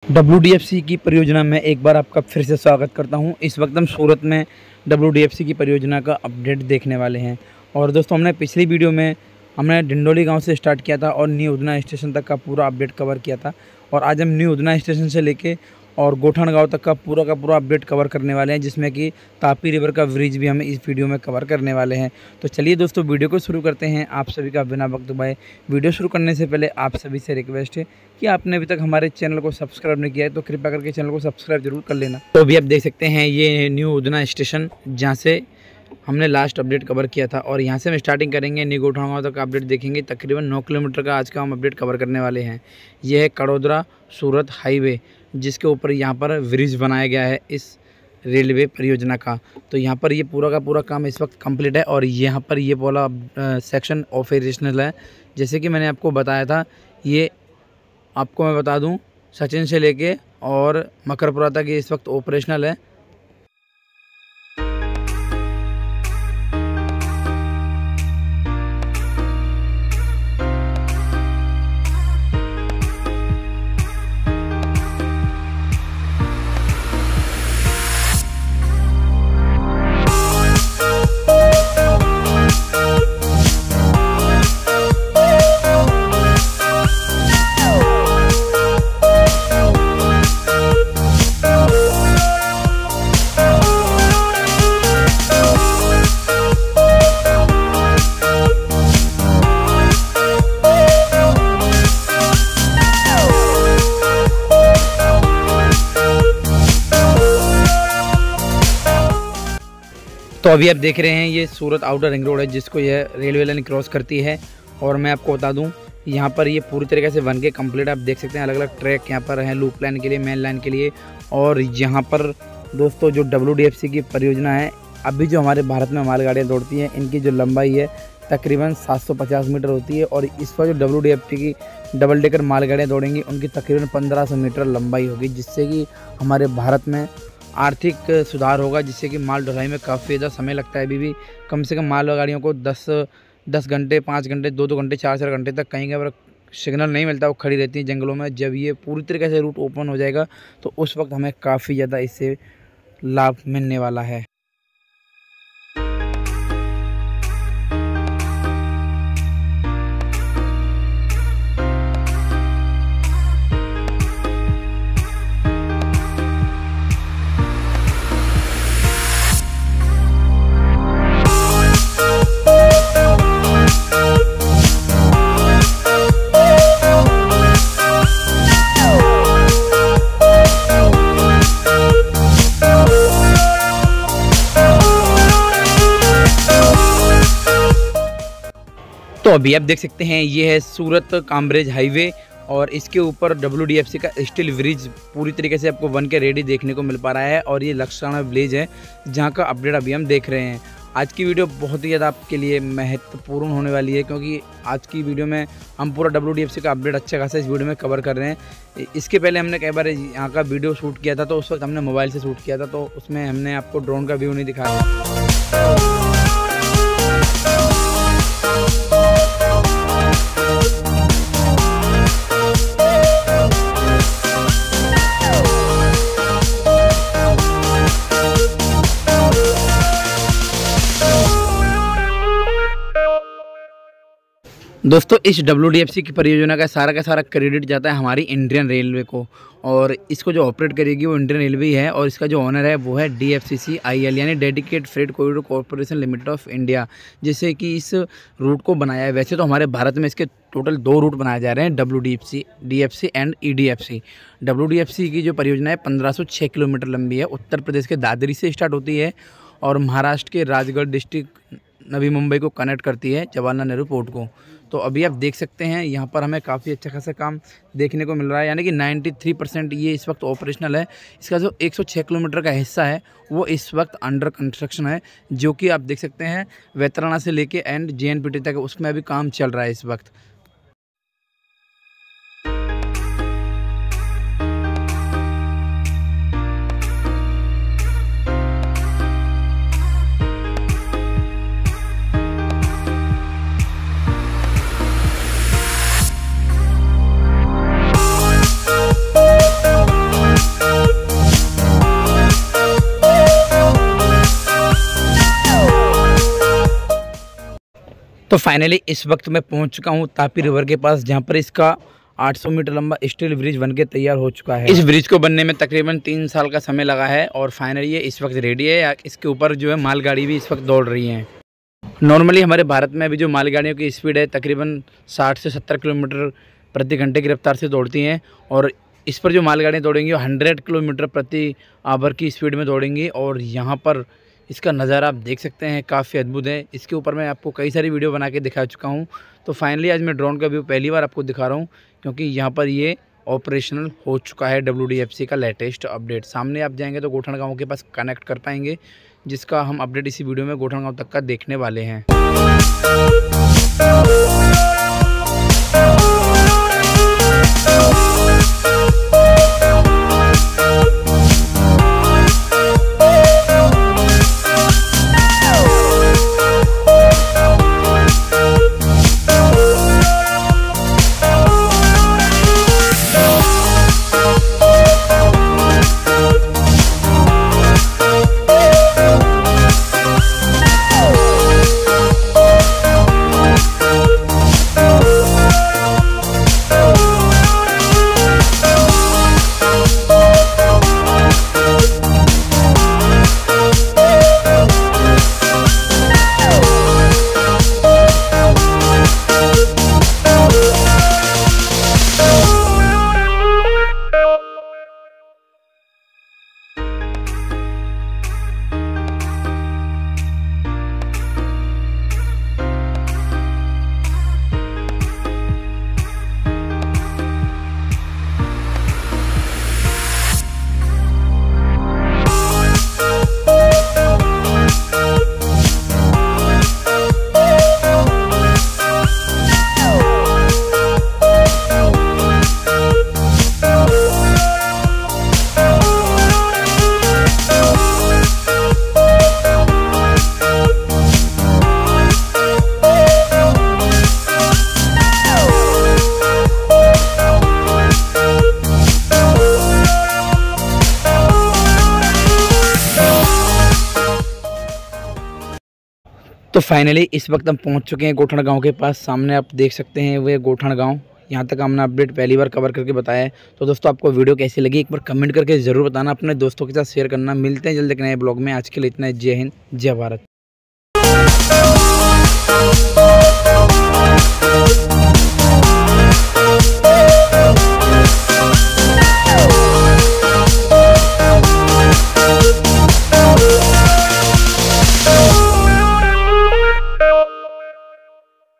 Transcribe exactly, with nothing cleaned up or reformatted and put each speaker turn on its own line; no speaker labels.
W D F C की परियोजना में एक बार आपका फिर से स्वागत करता हूं। इस वक्त हम सूरत में डब्ल्यू डी एफ सी की परियोजना का अपडेट देखने वाले हैं। और दोस्तों, हमने पिछली वीडियो में हमने डिंडोली गांव से स्टार्ट किया था और न्यू उधना स्टेशन तक का पूरा अपडेट कवर किया था। और आज हम न्यू उधना स्टेशन से लेके और गोठन गांव तक का पूरा का पूरा अपडेट कवर करने वाले हैं, जिसमें कि तापी रिवर का ब्रिज भी हम इस वीडियो में कवर करने वाले हैं। तो चलिए दोस्तों, वीडियो को शुरू करते हैं। आप सभी का बिना वक्त गवाए वीडियो शुरू करने से पहले आप सभी से रिक्वेस्ट है कि आपने अभी तक हमारे चैनल को सब्सक्राइब नहीं किया है तो कृपया करके चैनल को सब्सक्राइब जरूर कर लेना। तो अभी आप देख सकते हैं ये न्यू उधना स्टेशन, जहाँ से हमने लास्ट अपडेट कवर किया था। और यहाँ से हम स्टार्टिंग करेंगे, न्यू गोठन गांव तक अपडेट देखेंगे। तकरीबन नौ किलोमीटर का आज का हम अपडेट कवर करने वाले हैं। यह है कड़ोदरा सूरत हाईवे, जिसके ऊपर यहाँ पर ब्रिज बनाया गया है इस रेलवे परियोजना का। तो यहाँ पर ये पूरा का पूरा काम इस वक्त कंप्लीट है और यहाँ पर ये वाला सेक्शन ऑपरेशनल है। जैसे कि मैंने आपको बताया था, ये आपको मैं बता दूं, सचिन से लेके और मकरपुरा तक ये इस वक्त ऑपरेशनल है। तो अभी आप देख रहे हैं ये सूरत आउटर रिंग रोड है, जिसको यह रेलवे लाइन क्रॉस करती है। और मैं आपको बता दूं, यहाँ पर ये पूरी तरीके से बन के कंप्लीट। आप देख सकते हैं अलग अलग ट्रैक यहाँ पर हैं, लूप लाइन के लिए, मेन लाइन के लिए। और यहाँ पर दोस्तों जो डब्ल्यू डी एफ सी की परियोजना है, अभी जो हमारे भारत में मालगाड़ियाँ दौड़ती हैं, इनकी जो लंबाई है तकरीबन सात सौ पचास मीटर होती है। और इस पर जो डब्ल्यू डी एफ सी की डबल डेकर मालगाड़ियाँ दौड़ेंगी, उनकी तकरीबन पंद्रह सौ मीटर लंबाई होगी, जिससे कि हमारे भारत में आर्थिक सुधार होगा, जिससे कि माल ढुलाई में काफ़ी ज़्यादा समय लगता है। अभी भी कम से कम माल गाड़ियों को दस दस घंटे, पाँच घंटे, दो दो घंटे, चार चार घंटे तक कहीं का सिग्नल नहीं मिलता, वो खड़ी रहती है जंगलों में। जब ये पूरी तरीके से रूट ओपन हो जाएगा तो उस वक्त हमें काफ़ी ज़्यादा इससे लाभ मिलने वाला है। तो अभी आप देख सकते हैं ये है सूरत काम्ब्रेज हाईवे और इसके ऊपर डब्ल्यू डी एफ सी का स्टील ब्रिज पूरी तरीके से आपको बन के रेडी देखने को मिल पा रहा है। और ये लक्ष्मण विलेज है, जहाँ का अपडेट अभी हम देख रहे हैं। आज की वीडियो बहुत ही ज़्यादा आपके लिए महत्वपूर्ण होने वाली है, क्योंकि आज की वीडियो में हम पूरा डब्ल्यू डी एफ सी का अपडेट अच्छा खासा इस वीडियो में कवर कर रहे हैं। इसके पहले हमने कई बार यहाँ का वीडियो शूट किया था, तो उस वक्त हमने मोबाइल से शूट किया था, तो उसमें हमने आपको ड्रोन का व्यू नहीं दिखाया। दोस्तों, इस डब्ल्यू डी एफ सी की परियोजना का सारा का सारा क्रेडिट जाता है हमारी इंडियन रेलवे को, और इसको जो ऑपरेट करेगी वो इंडियन रेलवे है। और इसका जो ओनर है वो है D F C C I L, यानी dedicated freight corridor corporation limited of India, जिससे कि इस रूट को बनाया है। वैसे तो हमारे भारत में इसके टोटल दो रूट बनाए जा रहे हैं, W D F C D F C and E D F C. W D F C की जो परियोजना है पंद्रह सौ छः किलोमीटर लंबी है। उत्तर प्रदेश के दादरी से स्टार्ट होती है और महाराष्ट्र के राजगढ़ डिस्ट्रिक्ट नवी मुंबई को कनेक्ट करती है जवाहरलाल नेहरू पोर्ट को। तो अभी आप देख सकते हैं यहाँ पर हमें काफ़ी अच्छा खासा काम देखने को मिल रहा है, यानी कि तिरानवे परसेंट ये इस वक्त ऑपरेशनल है। इसका जो एक सौ छः किलोमीटर का हिस्सा है वो इस वक्त अंडर कंस्ट्रक्शन है, जो कि आप देख सकते हैं वेतराना से लेके and J N P T तक उसमें अभी काम चल रहा है इस वक्त।
Oh,
तो फाइनली इस वक्त मैं पहुंच चुका हूं तापी रिवर के पास, जहां पर इसका आठ सौ मीटर लंबा स्टील ब्रिज बनके तैयार हो चुका है। इस ब्रिज को बनने में तकरीबन तीन साल का समय लगा है और फाइनली ये इस वक्त रेडी है। इसके ऊपर जो है मालगाड़ी भी इस वक्त दौड़ रही है। नॉर्मली हमारे भारत में अभी जो मालगाड़ियों की स्पीड है तकरीबन साठ से सत्तर किलोमीटर प्रति घंटे की रफ्तार से दौड़ती हैं, और इस पर जो मालगाड़ियाँ दौड़ेंगी वो हंड्रेड किलोमीटर प्रति आवर की स्पीड में दौड़ेंगी। और यहाँ पर इसका नज़ारा आप देख सकते हैं, काफ़ी अद्भुत है। इसके ऊपर मैं आपको कई सारी वीडियो बना के दिखा चुका हूँ। तो फाइनली आज मैं ड्रोन का व्यू पहली बार आपको दिखा रहा हूँ, क्योंकि यहाँ पर ये ऑपरेशनल हो चुका है। डब्ल्यू डी एफ सी का लेटेस्ट अपडेट सामने आप जाएंगे तो गोठन गाँव के पास कनेक्ट कर पाएंगे, जिसका हम अपडेट इसी वीडियो में गोठन गाँव तक का देखने वाले हैं। तो फाइनली इस वक्त हम पहुंच चुके हैं गोठन गांव के पास। सामने आप देख सकते हैं वो गोठन गांव। यहां तक हमने अपडेट पहली बार कवर करके बताया है। तो दोस्तों आपको वीडियो कैसी लगी एक बार कमेंट करके ज़रूर बताना, अपने दोस्तों के साथ शेयर करना। मिलते हैं जल्द एक नए ब्लॉग में। आज के लिए इतना। जय हिंद, जय भारत।